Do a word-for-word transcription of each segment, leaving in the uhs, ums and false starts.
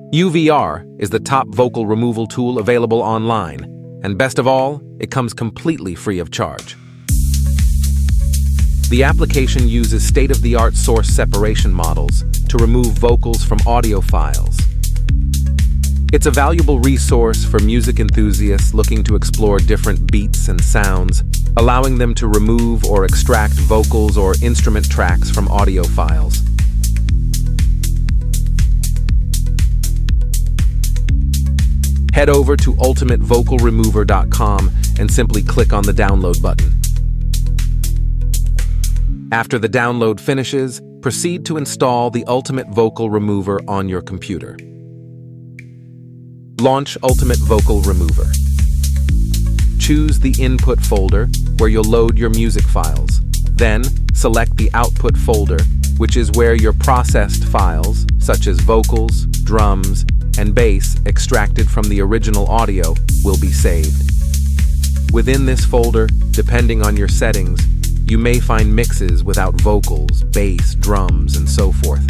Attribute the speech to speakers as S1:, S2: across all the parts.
S1: U V R is the top vocal removal tool available online, and best of all, it comes completely free of charge. The application uses state-of-the-art source separation models to remove vocals from audio files. It's a valuable resource for music enthusiasts looking to explore different beats and sounds, allowing them to remove or extract vocals or instrument tracks from audio files. Head over to ultimate vocal remover dot com and simply click on the download button. After the download finishes, proceed to install the Ultimate Vocal Remover on your computer. Launch Ultimate Vocal Remover. Choose the Input folder, where you'll load your music files. Then, select the Output folder, which is where your processed files, such as vocals, drums, and bass extracted from the original audio, will be saved. Within this folder, depending on your settings, you may find mixes without vocals, bass, drums, and so forth.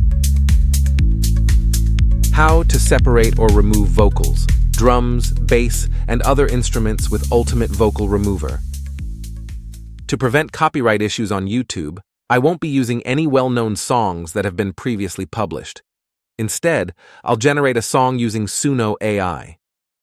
S1: How to separate or remove vocals, drums, bass, and other instruments with Ultimate Vocal Remover. To prevent copyright issues on YouTube, I won't be using any well-known songs that have been previously published. Instead, I'll generate a song using SUNO A I.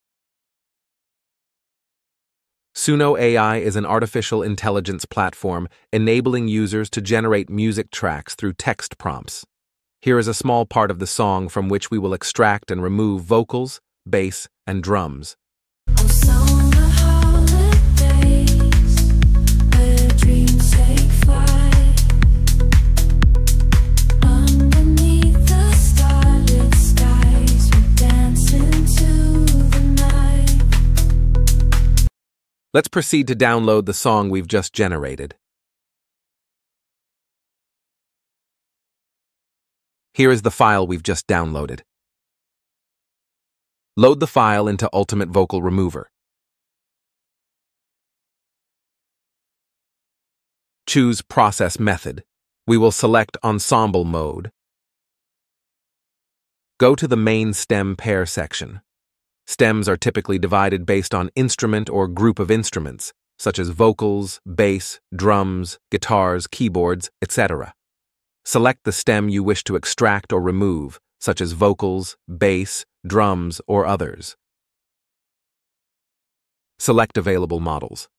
S1: SUNO A I is an artificial intelligence platform enabling users to generate music tracks through text prompts. Here is a small part of the song from which we will extract and remove vocals, bass, and drums. Let's proceed to download the song we've just generated. Here is the file we've just downloaded. Load the file into Ultimate Vocal Remover. Choose Process Method. We will select Ensemble Mode. Go to the main stem pair section. Stems are typically divided based on instrument or group of instruments, such as vocals, bass, drums, guitars, keyboards, et cetera. Select the stem you wish to extract or remove, such as vocals, bass, drums, or others. Select available models.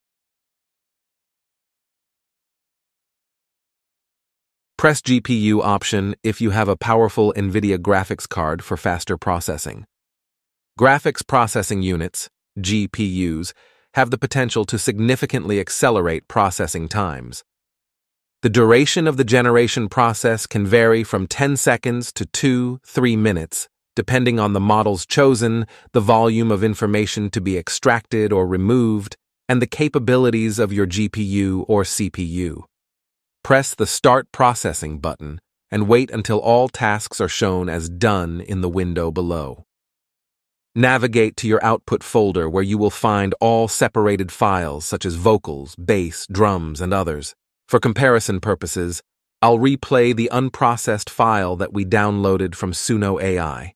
S1: Press G P U option if you have a powerful NVIDIA graphics card for faster processing. Graphics processing units, G P Us, have the potential to significantly accelerate processing times. The duration of the generation process can vary from ten seconds to two to three minutes, depending on the models chosen, the volume of information to be extracted or removed, and the capabilities of your G P U or C P U. Press the Start Processing button and wait until all tasks are shown as done in the window below. Navigate to your Output folder where you will find all separated files such as vocals, bass, drums, and others. For comparison purposes, I'll replay the unprocessed file that we downloaded from SUNO A I.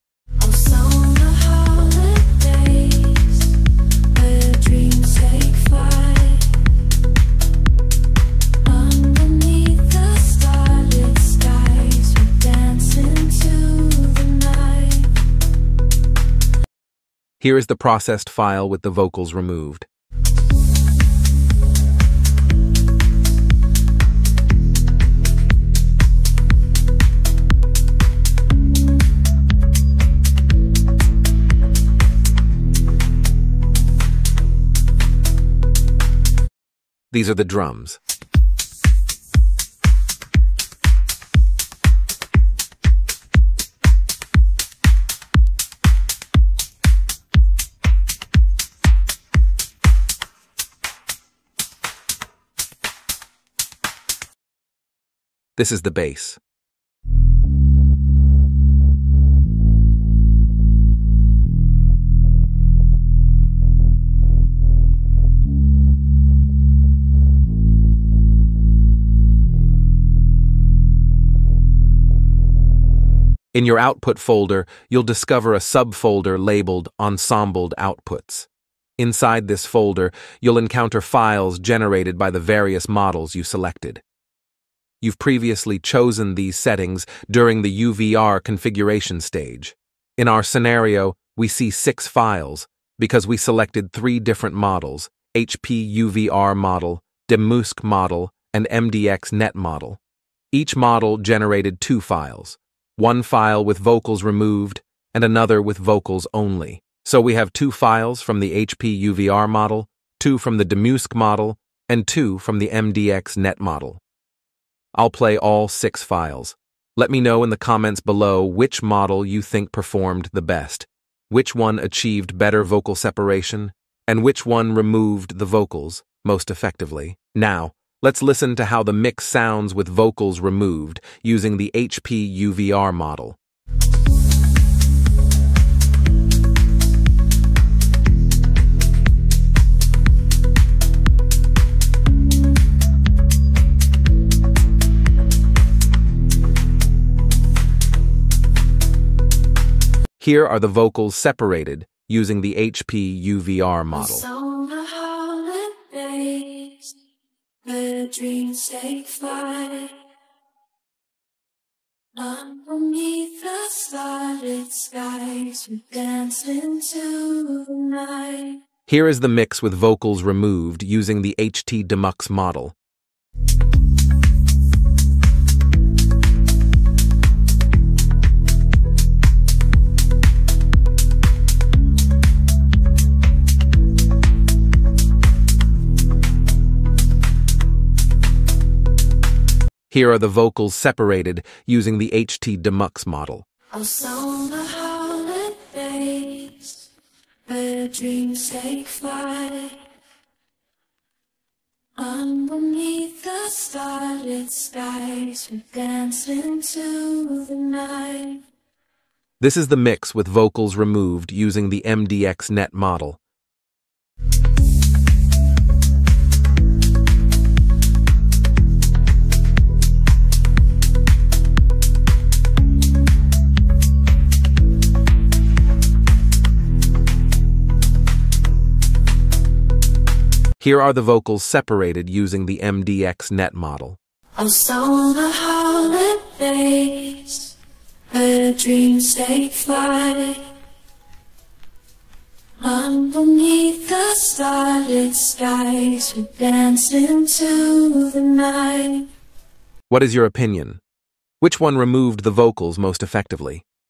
S1: Here is the processed file with the vocals removed. These are the drums. This is the bass. In your output folder, you'll discover a subfolder labeled Ensembled Outputs. Inside this folder, you'll encounter files generated by the various models you selected. You've previously chosen these settings during the U V R configuration stage. In our scenario, we see six files because we selected three different models: H P U V R model, D M U S C model, and M D X net model. Each model generated two files, one file with vocals removed and another with vocals only. So we have two files from the H P U V R model, two from the D M U S C model, and two from the M D X net model. I'll play all six files. Let me know in the comments below which model you think performed the best, which one achieved better vocal separation, and which one removed the vocals most effectively. Now, let's listen to how the mix sounds with vocals removed using the H P U V R model. Here are the vocals separated using the H P U V R model.
S2: Summer holidays, the dreams take flight. Underneath the starlit skies, we dance into the night.
S1: Here is the mix with vocals removed using the H T D M U X model. Here are the vocals separated using the H T D M U X model.
S2: Oh, summer holidays, where dreams take flight. Underneath the starlit skies, we dance into the night.
S1: This is the mix with vocals removed using the M D X net model. Here are the vocals separated using the M D X net model.
S2: Oh, summer holidays, where dreams take flight. Underneath the starlit skies, we dance into the night.
S1: What is your opinion? Which one removed the vocals most effectively?